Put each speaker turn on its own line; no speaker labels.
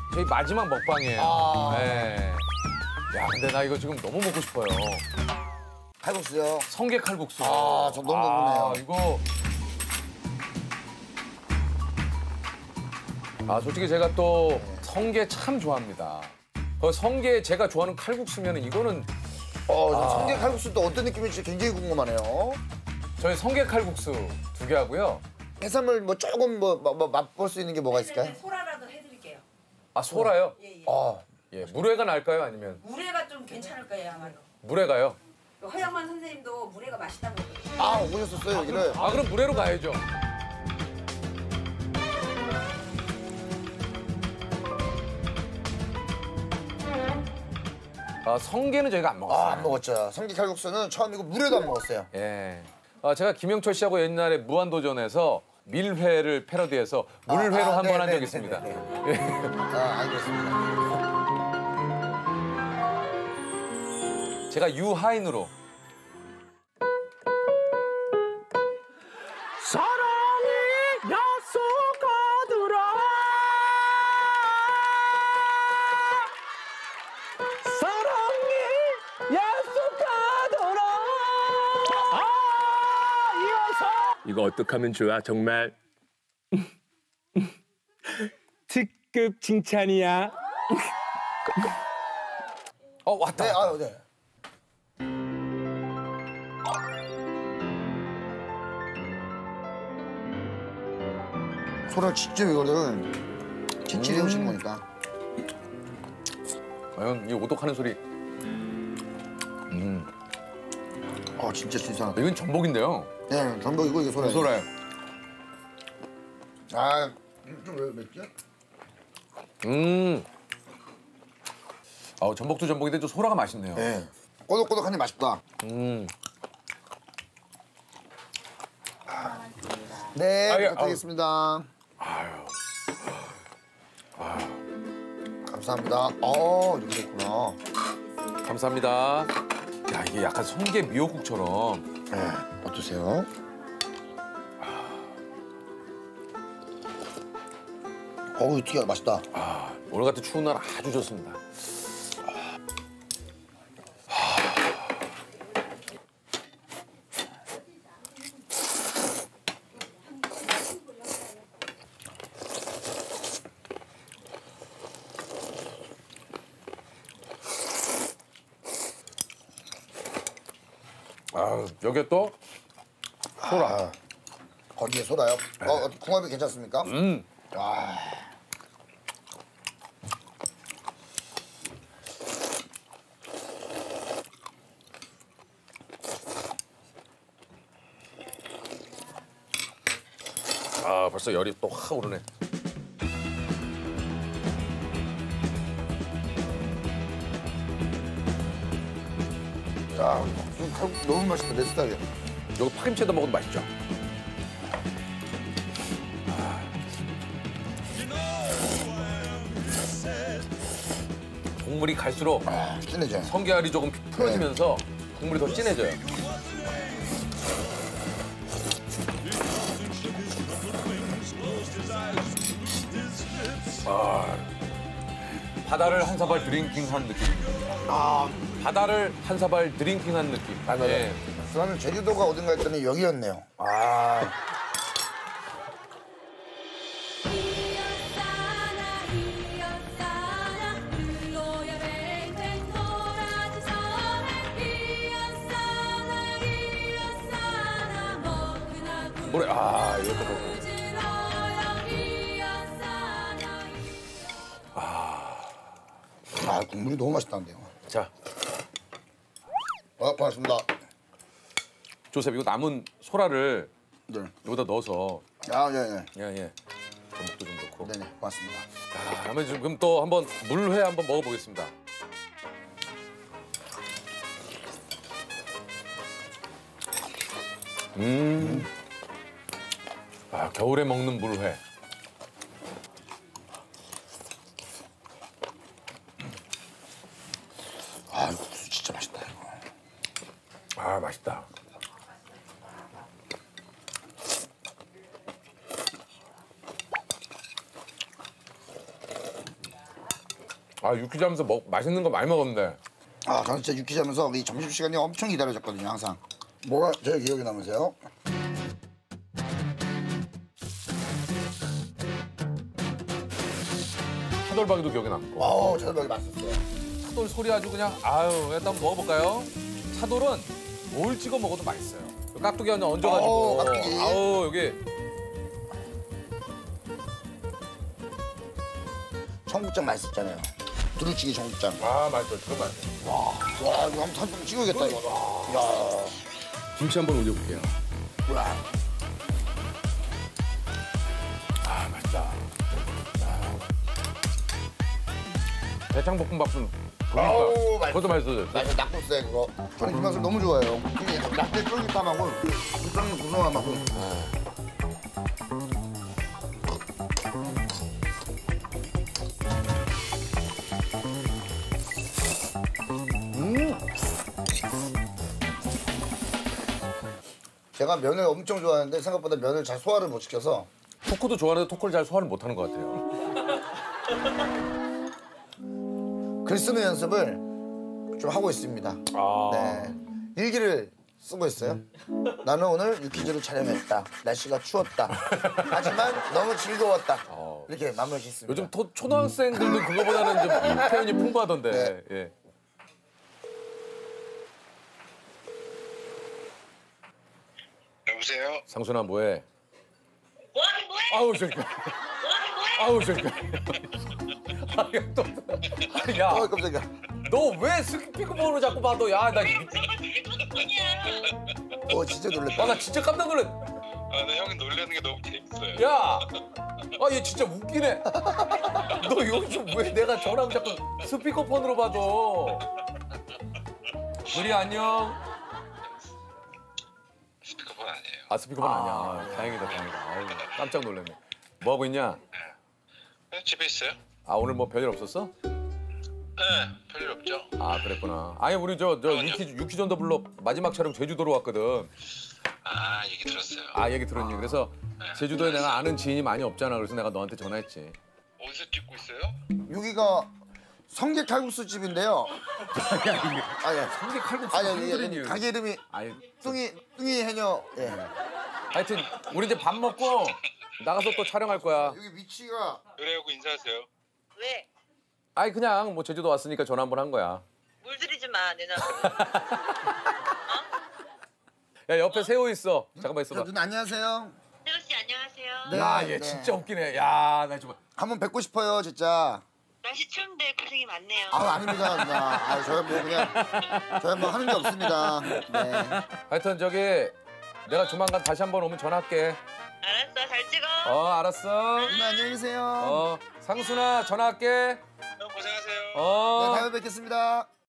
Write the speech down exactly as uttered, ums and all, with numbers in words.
저희 마지막 먹방이에요.
아.
네. 야, 근데 나 이거 지금 너무 먹고 싶어요.
칼국수요?
성게 칼국수.
아, 저 너무 궁금해요.
아, 이거. 아, 솔직히 제가 또 성게 참 좋아합니다. 그 성게 제가 좋아하는 칼국수면 이거는
어, 저
아.
성게 칼국수 또 어떤 느낌일지 굉장히 궁금하네요.
저희 성게 칼국수 두 개 하고요.
해산물 뭐 조금 뭐, 뭐, 뭐 맛볼 수 있는 게 뭐가 있을까요?
소라라도 해드릴게요.
아, 소라요?
예, 예.
아,
예, 물회가 날까요? 아니면
물회가 좀 괜찮을 거예요, 아마도.
물회가요?
허영만 선생님도 물회가 맛있다고 그러거든요.
아 오셨었어요 여기를.
아, 그럼 물회로 가야죠. 아, 성게는 저희가 안 먹었어요.
아, 안 먹었죠. 성게 칼국수는 처음이고 물회도 안 먹었어요.
예. 아, 제가 김영철 씨하고 옛날에 무한도전에서 밀회를 패러디해서 물회로
아, 아,
한
네,
번 한
네,
적이
네,
있습니다.
네, 아, 알겠습니다.
제가 유하인으로.
사랑이 약속하더라. 사랑이 약속하더라. 아, 이어서 이거 어떡하면 좋아 정말. 특급 칭찬이야.
어, 왔다.
네,
왔다.
아유, 네. 소를 직접 이거를 찌찌리 해오신 거니까.
과연 이 오독하는 소리. 음,
아, 진짜 신선하다.
이건 전복인데요.
네, 전복이고 이게 소라예요.
소라요.
아, 좀 왜 맵지?
음. 아, 전복도 전복인데 좀 소라가 맛있네요.
네. 꼬독꼬독하니 맛있다.
음.
네,
아, 예,
부탁드리겠습니다.
아유.
감사합니다. 어, 이렇게 됐구나.
감사합니다. 야, 이게 약간 성게 미역국처럼.
네, 어떠세요? 어우, 튀겨 맛있다.
아, 오늘 같은 추운 날 아주 좋습니다. 아, 여기에 또 소라.
아, 거기에 소라요? 어, 궁합이 괜찮습니까?
음.
아.
아, 벌써 열이 또 확 오르네.
야, 좀 칼국수 너무 맛있다, 내 스타일이야.
여기 파김치에다 먹어도 맛있죠? 국물이 갈수록
아, 진해져.
성게알이 조금 풀어지면서 국물이 더 진해져요. 아, 바다를 한 사발 드링킹한 느낌.
아,
바다를 한 사발 드링킹한 느낌.
맞아요.
예.
저는 제주도가 어딘가 했더니 여기였네요. 아,
이었사나 이었사나 불로야 뱅뱅 도라지 섬에 이었사나 이었사나 먹으나
뭐래? 아, 이것도 그렇고.
부지러요 이었사나
아, 국물이 너무 맛있다는데요.
자,
아, 고맙습니다.
조셉, 이거 남은 소라를
네.
여기다 넣어서.
아, 예, 예.
예, 예. 전복도 좀 넣고.
네네, 고맙습니다.
자, 그러면 지금 또 한번 물회 한번 먹어보겠습니다. 음. 아, 겨울에 먹는 물회.
아, 이거 국수 진짜 맛있다, 이거.
아, 맛있다. 아 유퀴즈 하면서 먹, 맛있는 거 많이 먹었는데.
아, 저는 진짜 유퀴즈 하면서 이 점심시간이 엄청 기다려졌거든요, 항상. 뭐가 제일 기억에 남으세요?
차돌박이도 기억에 남고.
어우, 저녁이 맛있었어요.
차돌 소리 아주 그냥 아유 일단 한번 먹어볼까요? 차돌은 뭘 찍어 먹어도 맛있어요. 깍두기 그냥 얹어가지고.
어, 깍두기.
아우 여기
청국장 맛있었잖아요. 두루치기 청국장.
아 맛있어요. 그거 맛있어요.
와, 이거 한번 사진 찍어야겠다, 이거. 야,
김치 한번 올려볼게요.
와.
아 맛있다. 대창볶음밥은
아우,
그러니까
맛있어.
그것도 맛있어요.
맛있어, 낙곱새 그거. 저는 이 맛을 너무 좋아해요. 이게 낙지 쫄깃함하고 국장 구성함하고. 음. 제가 면을 엄청 좋아하는데 생각보다 면을 잘 소화를 못 시켜서
토크도 좋아하는데 토크를 잘 소화를 못하는 것 같아요.
글 쓰는 연습을 좀 하고 있습니다.
아.
네. 일기를 쓰고 있어요. 나는 오늘 유퀴즈를 촬영했다. 날씨가 추웠다. 하지만 너무 즐거웠다.
어.
이렇게 마무리 짓습니다.
요즘 토, 초등학생들도 그거보다는 좀 표현이 풍부하던데.
네.
예.
여보세요?
상순아 뭐해?
뭐하긴 뭐해?
아우 저기.
뭐하긴 뭐해?
아우 저기. 아야 또.
어,
야,
깜짝이야.
너 왜 스피커폰으로 자꾸 봐? 너 야, 나. 이-
어, 진짜 놀랬다.
아, 나 진짜 깜짝 놀랐.
아, 나 형이 놀라는 게 너무 재밌어요.
야, 아 얘 진짜 웃기네. 너 요즘 왜 내가 전화하면 자꾸 스피커폰으로 봐도. 우리 안녕.
스피커폰 아니에요.
아 스피커폰 아니야. 아, 다행이다, 다행이다. 아유, 깜짝 놀랐네. 뭐 하고 있냐?
네, 집에 있어요?
아 오늘 뭐 별일 없었어?
네, 별일 없죠.
아 그랬구나. 아니 우리 저 저
아니요.
유키 유키 전더블로 마지막 촬영 제주도로 왔거든.
아, 얘기 들었어요.
아 얘기 들었니? 그래서
네.
제주도에 내가 아는 지인이 많이 없잖아. 그래서 내가 너한테 전화했지.
어디서 찍고 있어요?
여기가 성게 칼국수 집인데요. 아니,
성게 칼국수
아니,
흔들린
아니,
이유.
가게 이름이
아니
뚱이 뚱이 해녀. 예.
하여튼 우리 이제 밥 먹고 나가서 또 촬영할 거야.
여기 위치가
노래하고 인사하세요.
왜?
아니 그냥 뭐 제주도 왔으니까 전화 한번 한 거야.
물들이지 마, 내 나.
야 옆에 새우 있어. 잠깐만 있어봐.
누나 안녕하세요.
세호 씨 안녕하세요.
네.
야 얘
네.
진짜 웃기네. 야 나 정말.
한번 뵙고 싶어요, 진짜.
날씨 추운데 고생이 많네요.
아, 아닙니다, 누나. 아, 저희 뭐 그냥 저희 뭐 하는 게 없습니다. 네.
하여튼 저기 내가 조만간 다시 한번 오면 전화할게.
알았어, 잘 찍어.
어 알았어.
누나 안녕히 계세요.
어 상순아 전화할게.
형 고생하세요.
어.
네, 다음에 뵙겠습니다.